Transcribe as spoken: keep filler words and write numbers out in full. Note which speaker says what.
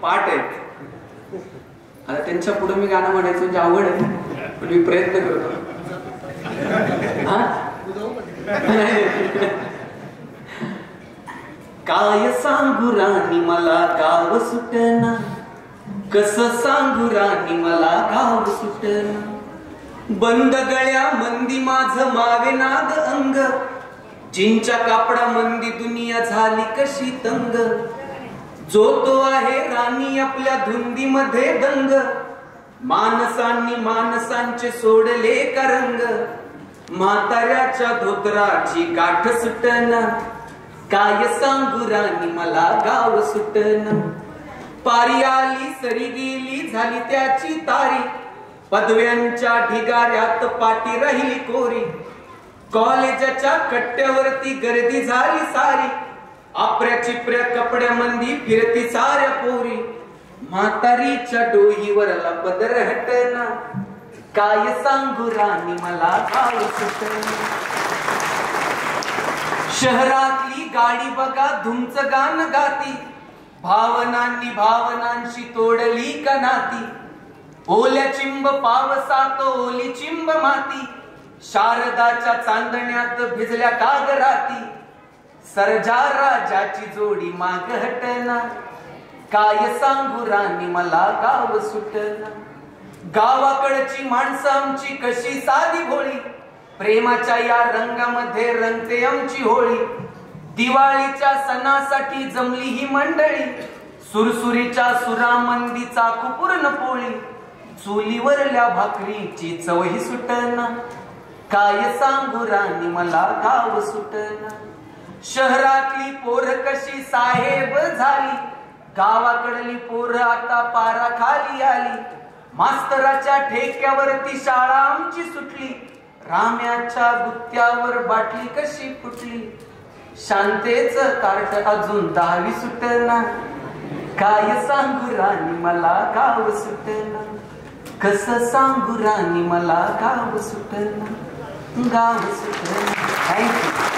Speaker 1: पाठ आहेत. आता त्यांच्या पुढे मी गाणं म्हणायचं म्हणजे अवघड आहे, पण मी प्रयत्न करतो. काय सांगू राणी मला गाव सुटना, कस सांगू राणी मला गाव सुटना. बंद गळ्या मंदी माझ मावे नाद अंग, जिंच्या कापडा मंदी दुनिया झाली कशी तंग. जो तो आहे राणी आपल्या धुंदीमध्ये दंग, माणसांनी माणसांचे सोडले करंग. म्हाताऱ्याच्या धोतराची गाठ सुटना, काय सांगू राणी मला गाव सुटना. पारी आली सरी गेली झाली त्याची तारी, पदव्यांच्या ढिगाऱ्यात पाठी राहिली कोरी. कॉलेजाच्या कट्ट्यावरती गर्दी झाली सारी, आपऱ्या चिपऱ्या कपड्यामंदी फिरती साऱ्या पोरी. म्हातारीच्या डोईवरला पदर हटना, काय सांगू राणी मला गाव सुटना. शहरातली गाडी बघा धुमच गाण गाती, भावनांनी भावनांशी तोडली का नाती. ओल्या चिंब पावसात ओली चिंब माती, शारदाच्या चांदण्यात भिजल्या कागराती. सरजा राजाची जोडी माग हटना, काय सांगू राणी मला गाव सुटना. गावाकडची माणसं आमची कशी साधी भोळी, प्रेमाच्या या रंगामध्ये रंगते आमची होळी. दिवाळीच्या सणासाठी जमली ही मंडळी, सुरसुरीच्या सुरामंदी चाकू पूर्ण पोळी. चुलीवरल्या भाकरीची चवही सुटना, काय सांगू राणी मला गाव सुटना. शहरातली पोर कशी साहेब झाली, गावाकडली पोर आता पारा खाली आली. मास्तराच्या ठेक्यावरती शाळा आमची सुटली, राम्याच्या गुत्त्यावर बाटली कशी फुटली. शांतेच कार्ट अजून दहावी सुटना, काय सांगू राणी मला गाव सुटना. कस सांगू राणी मला गाव सुटना, गाव सुटना. थँक्यू.